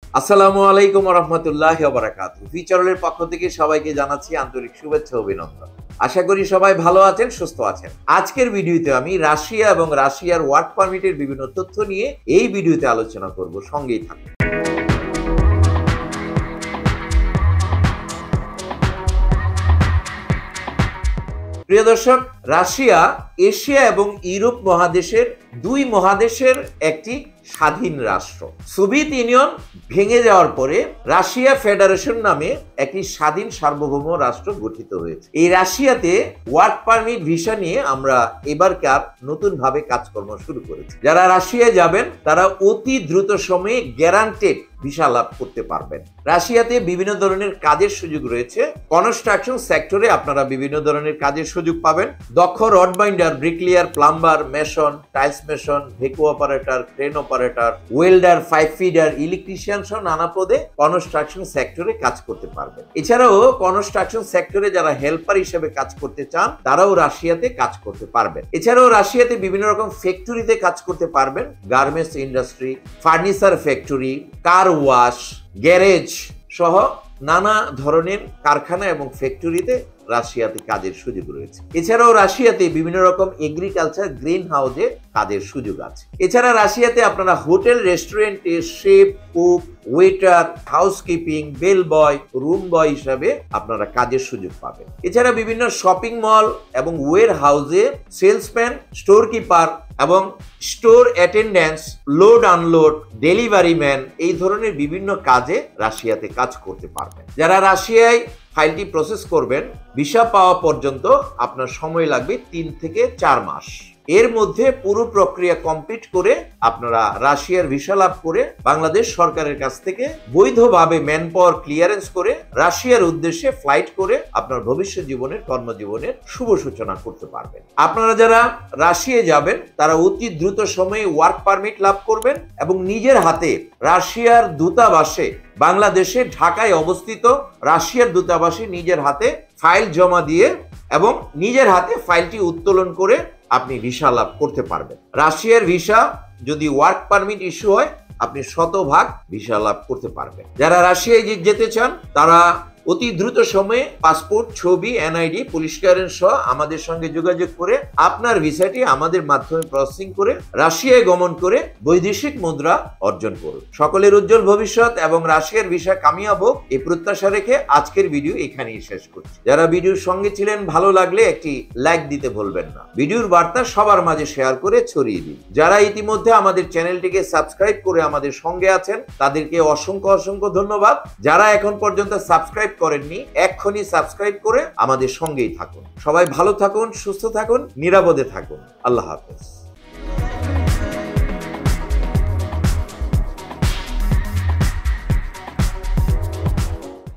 আসসালামু আলাইকুম ওয়া রাহমাতুল্লাহি ওয়া বারাকাতুহু। ফিচারের পক্ষ থেকে সবাইকে জানাচ্ছি আন্তরিক শুভেচ্ছা ও অভিনন্দন। আশা করি সবাই ভালো আছেন, সুস্থ আছেন। আজকের ভিডিওতে আমি রাশিয়া এবং রাশিয়ার ওয়ার্ক পারমিটের বিভিন্ন তথ্য নিয়ে এই ভিডিওতে আলোচনা করব, সঙ্গেই থাকুন। প্রিয় দর্শক, রাশিয়া এশিয়া এবং ইউরোপ মহাদেশের দুই মহাদেশের একটি স্বাধীন রাষ্ট্র। সোভিয়েত ইউনিয়ন ভেঙে যাওয়ার পরে রাশিয়া ফেডারেশন নামে একটি স্বাধীন সার্বভৌম রাষ্ট্র গঠিত হয়েছে। এই রাশিয়াতে ওয়ার্ক পারমিট ভিসা নিয়ে আমরা এবারকার নতুন ভাবে কাজকর্ম শুরু করেছি। যারা রাশিয়ায় যাবেন তারা অতি দ্রুত সময়ে গ্যারান্টেড ভিসা লাভ করতে পারবেন। রাশিয়াতে বিভিন্ন ধরনের কাজের সুযোগ রয়েছে। কনস্ট্রাকশন সেক্টরে আপনারা বিভিন্ন ধরনের কাজের সুযোগ পাবেন। দক্ষ rod binder, bricklayer, plumber, mason, tiles mason, ভেকু operator, crane operator, welder, pipe fitter, electrician সহ নানা পদে কনস্ট্রাকশন সেক্টরে কাজ করতে পারবেন। এছাড়াও কনস্ট্রাকশন সেক্টরে যারা হেল্পার হিসেবে কাজ করতে চান তারাও রাশিয়াতে কাজ করতে পারবেন। এছাড়াও রাশিয়াতে বিভিন্ন রকম ফ্যাক্টরিতে কাজ করতে পারবেন। Garments industry, furniture factory, car wash, garage সহ নানা ধরনের কারখানা এবং ফ্যাক্টরিতে রাশিয়াতে কাজের সুযোগ রয়েছে। এছাড়াও রাশিয়াতে বিভিন্ন রকম এগ্রিকালচার গ্রিন হাউসে কাজের সুযোগ আছে। এছাড়া রাশিয়াতে আপনারা হোটেল রেস্টুরেন্টে chef, cook, waiter, housekeeping, bell boy, room boy হিসাবে আপনারা কাজের সুযোগ পাবেন। এছাড়া বিভিন্ন শপিং মল এবং ওয়্যার হাউসে সেলসম্যান, স্টোর কিপার এবং store attendance, load unload, delivery man এই ধরনের বিভিন্ন কাজে রাশিয়াতে কাজ করতে পারবেন। যারা রাশিয়ায় ফাইলটি প্রসেস করবেন, ভিসা পাওয়া পর্যন্ত আপনার সময় লাগবে 3 থেকে 4 মাস। এর মধ্যে পুরো প্রক্রিয়া কমপ্লিট করে আপনারা রাশিয়ার ভিসা লাভ করে বাংলাদেশ সরকারের কাছ থেকে বৈধভাবে ম্যান পাওয়ার ক্লিয়ারেন্স করে রাশিয়ার উদ্দেশ্যে ফ্লাইট করে আপনার ভবিষ্যৎ জীবনের, কর্মজীবনের শুভ সূচনা করতে পারবেন। আপনারা যারা রাশিয়ায় যাবেন তারা অতি দ্রুত সময়ে ওয়ার্ক পারমিট লাভ করবেন এবং নিজের হাতে রাশিয়ার দূতাবাসে, বাংলাদেশে ঢাকায় অবস্থিত রাশিয়ার দূতাবাসে নিজের হাতে ফাইল জমা দিয়ে এবং নিজের হাতে ফাইলটি উত্তোলন করে আপনি ভিসা লাভ করতে পারবেন। রাশিয়ার ভিসা যদি ওয়ার্ক পারমিট ইস্যু হয় আপনি শতভাগ ভিসা লাভ করতে পারবেন। যারা রাশিয়ায় যেতে চান তারা অতি দ্রুত সময়ে পাসপোর্ট, ছবি, এনআইডি, পুলিশ ক্লিয়ারেন্স সহ আমাদের সঙ্গে যোগাযোগ করে আপনার ভিসাটি আমাদের মাধ্যমে প্রসেসিং করে রাশিয়ায় গমন করে বৈদেশিক মুদ্রা অর্জন করুন। সকলের উজ্জ্বল ভবিষ্যৎ এবং রাশিয়ার ভিসা কামিয়াব হোক এই প্রত্যাশা রেখে আজকের ভিডিও এখানেই শেষ করছি। যারা ভিডিওর সঙ্গে ছিলেন ভালো লাগলে একটি লাইক দিতে ভুলবেন না। ভিডিওর বার্তা সবার মাঝে শেয়ার করে ছড়িয়ে দিন। যারা ইতিমধ্যে আমাদের চ্যানেলটিকে সাবস্ক্রাইব করে আমাদের সঙ্গে আছেন তাদেরকে অসংখ্য অসংখ্য ধন্যবাদ। যারা এখন পর্যন্ত সাবস্ক্রাইব করেননি এক্ষুনি সাবস্ক্রাইব করে আমাদের সঙ্গেই থাকুন। সবাই ভালো থাকুন, সুস্থ থাকুন, নিরাপদে থাকুন। আল্লাহ হাফেজ।